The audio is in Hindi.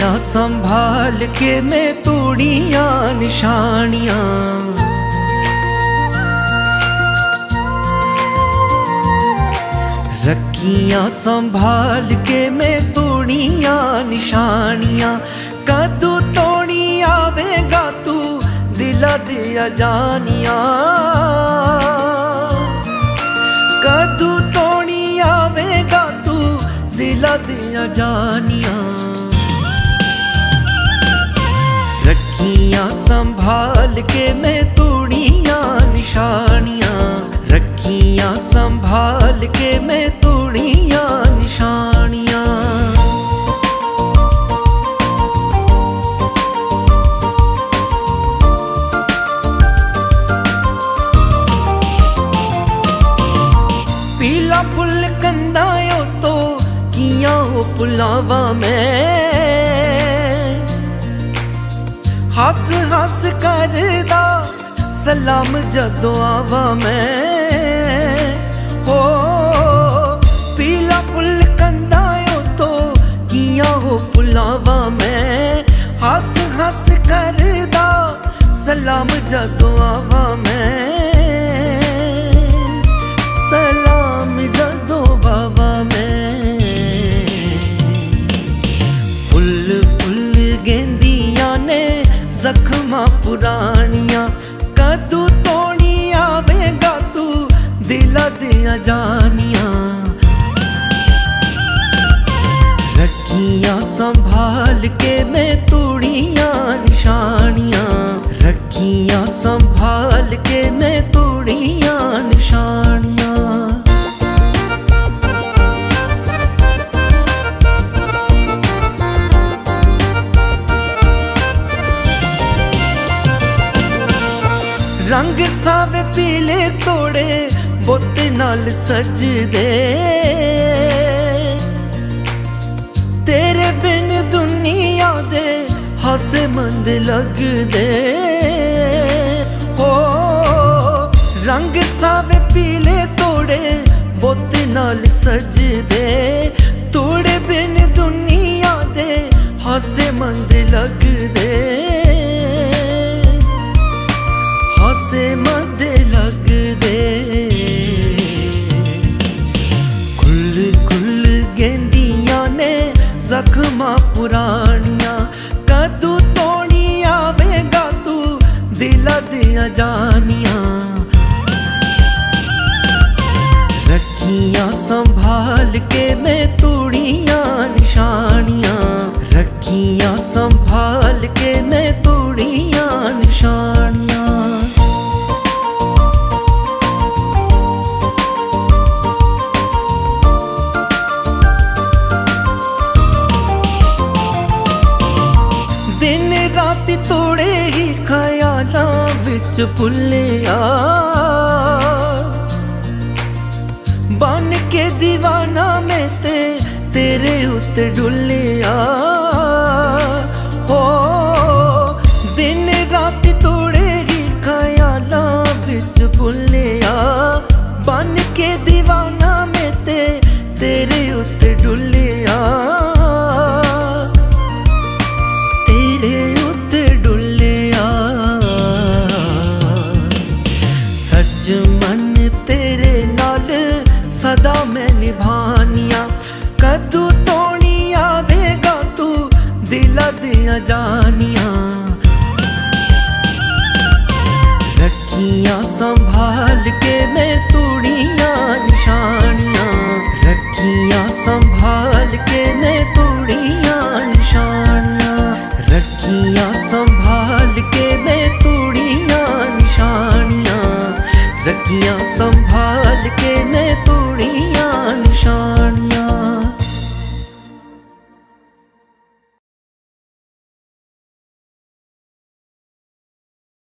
रखियां संभाल के मैं तोड़ियां निशानियां। रखियां संभाल के मैं तोड़ियां निशानियां। कदू तोड़ी आवेगा तू दिला दिया जानिया। कदू तोड़ी आवेगा तू दिला दिया जानिया। रखियां संभाल के मैं तोड़ियां निशानियां। रखियां संभाल के मैं तोड़ियां निशानियां। पीला फुल कंदायो तो किया हो पुलावा में। हस हस करदा सलाम जदों आवा मैं। हो पीला फुल कंदायो तो किया हो पुलावा में। हस हस करदा सलाम जदों आवा मैं। सलाम जदों आवा मैं। फुल फुल गेंदियां ने जख्मा पुरानियां। कदू तोड़ी आवेगा तू दिला दिया जानिया। रखियां संभाल के मैं तोड़ियां निशानियां। रखियां संभाल के मैं तोड़ियां निशानियां। रंग सावे पीले तोड़े बुत नाल सजदे। तेरे बिन दुनिया दे हासे मंद लगदे। हो रंग सावे पीले तोड़े बुत नाल सजदे। तोड़े बिन दुनिया दे हासे मंद लगदे। हासे मंद लगदे। खुल खुल गेंदियां ने जख्मा पुरानियां। कदू तोड़ी आवेगा तू दिला दिया जानिया। रखियां संभाल के मैं तोड़ियां निशानियां। रखियां संभाल के मैं तोड़ियां निशानियां। दिन रात तोड़े ही ख्यालां विच भुल्लिया। बन के दीवाना मैं तेरे उत्ते डुल्लिया। हो दिन रात तोड़े ही ख्यालां विच भुल्लिया। बन के दीवाना मैं तेरे उत्ते डुल्लिया। सदा मैं निभानिया। कदू तोड़ी आवेगा तू दिला दिया जानिया। रखियां संभाल के मैं तोड़ियां निशानियां। रखियां संभाल